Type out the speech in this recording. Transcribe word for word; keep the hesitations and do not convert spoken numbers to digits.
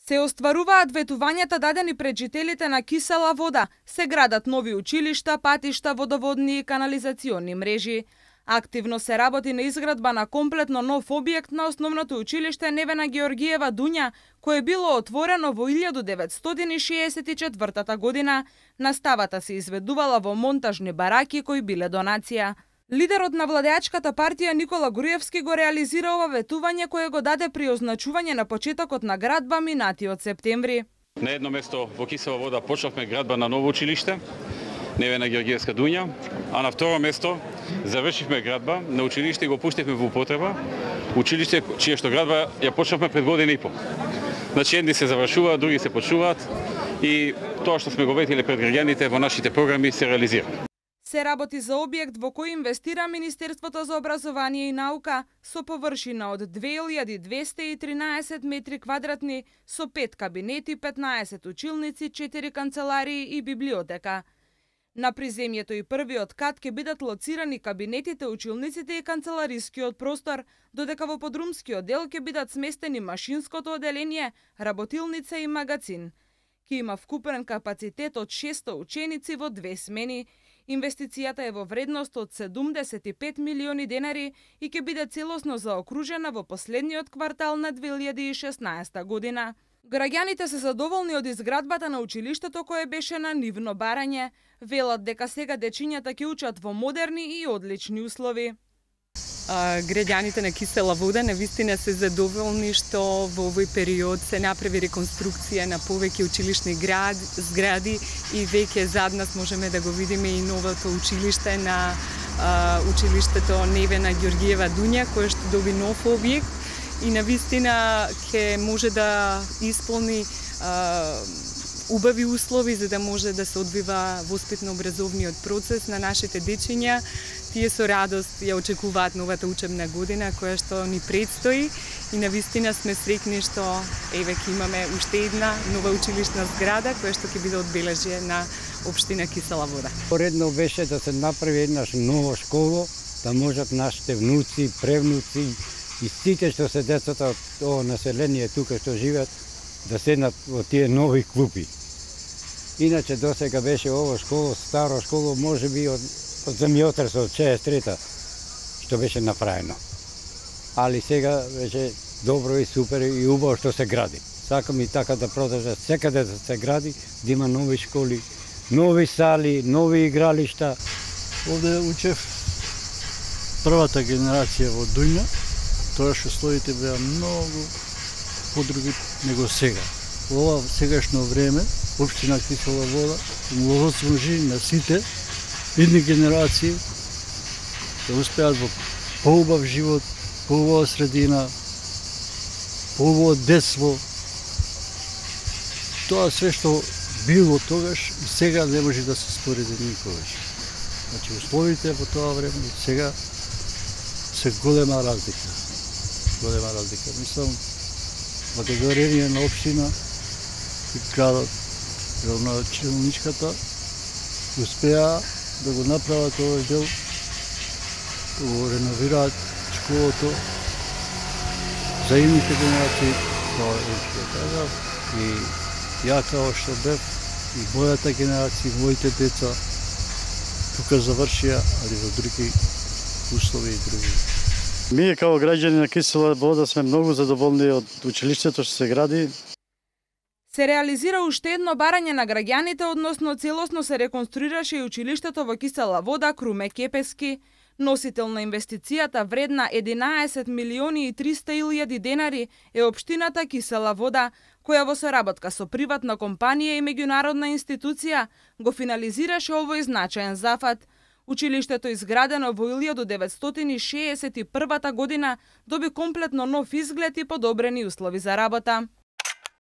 Се остваруваат ветувањата дадени пред жителите на кисела вода, се градат нови училишта, патишта, водоводни и канализационни мрежи. Активно се работи на изградба на комплетно нов објект на основното училиште Невена Георгиева Дуња, кое било отворено во илјада деветстотини шеесет и четвртата година. Наставата се изведувала во монтажни бараки кои биле донација. Лидерот на владеачката партија Никола Груевски го реализира ова ветување кое го даде при означување на почетокот на градба минатиот септември. На едно место во кисела вода почнавме градба на ново училиште Невена Георгиевска Дуња, а на второ место завршивме градба на училиште и го пуштивме во употреба, училиште чија што градба ја почнавме пред година и пол. Значи едни се завршуваат, други се почнуваат и тоа што сме го ветиле пред граѓаните во нашите програми се реализира. Се работи за објект во кој инвестира Министерството за образование и наука со површина од две илјади двесте и тринаесет метри квадратни, со пет кабинети, петнаесет училници, четири канцеларии и библиотека. На приземјето и првиот кат ќе бидат лоцирани кабинетите, училниците и канцеларискиот простор, додека во подрумскиот дел ќе бидат сместени машинското оделение, работилница и магазин. Ќе има вкупен капацитет од шесто ученици во две смени. Инвестицијата е во вредност од седумдесет и пет милиони денари и ќе биде целосно заокружена во последниот квартал на две илјади и шеснаесета година. Граѓаните се задоволни од изградбата на училиштето кое беше на нивно барање. Велат дека сега дечињата ќе учат во модерни и одлични услови. Граѓаните на кисела вода навистина се задоволни што во овој период се направи реконструкција на повеќе училишни град, згради и веќе зад нас можеме да го видиме и новото училиште на а, училиштето Невена Георгиева Дуња, кое што доби нов објект и навистина ќе може да исполни а, убави услови за да може да се одвива воспитно-образовниот процес на нашите дечиња. Тие со радост ја очекуваат новата учебна година која што ни предстои и навистина сме среќни што еве ќе имаме уште една нова училишна зграда која што ќе биде одбележје на општина Кисела вода. Поредно беше да се направи една нова школа, да можат нашите внуци, превнуци и сите што се децата од ова население тука што живеат да седнат во тие нови клупи. Иначе досега беше ова школа, стара школа, можеби од од земјотресот од шеесет и трета што беше направено. Али сега беше добро и супер и убаво што се гради. Сакам и така да продолжи секаде да се гради, да има нови школи, нови сали, нови игралишта. Овде учев првата генерација во Дуња, тоа што условите беа многу подруги него сега. Ова сегашно време, општина Кисела вода, му возможи на сите идни генерации да успеат во поубав живот, поубава средина, поубаво детство. Тоа све што било тогаш и сега не може да се спореди никогаш. Значи условите во тоа време и сега се голема разлика. Голема разлика. Мислам, благодарение на општина и градот, на чиновничката, успеа да го направат овој дел, да го реновираат школото за идните генерации, тоа е што кажав, и ја као што бев, и мојата генерација, моите деца, тука завршија, али во други услови и други. Ние као граѓани на Кисела вода сме многу задоволни од училиштето што се гради. Се реализира уште едно барање на граѓаните, односно целосно се реконструираше и училиштето во Кисела вода Круме Кепески. Носител на инвестицијата вредна единаесет милиони и триста илјади денари е општината Кисела вода, која во соработка со приватна компанија и меѓународна институција го финализираше овој значаен зафат. Училиштето изградено во илјада деветстотини шеесет и првата година доби комплетно нов изглед и подобрени услови за работа.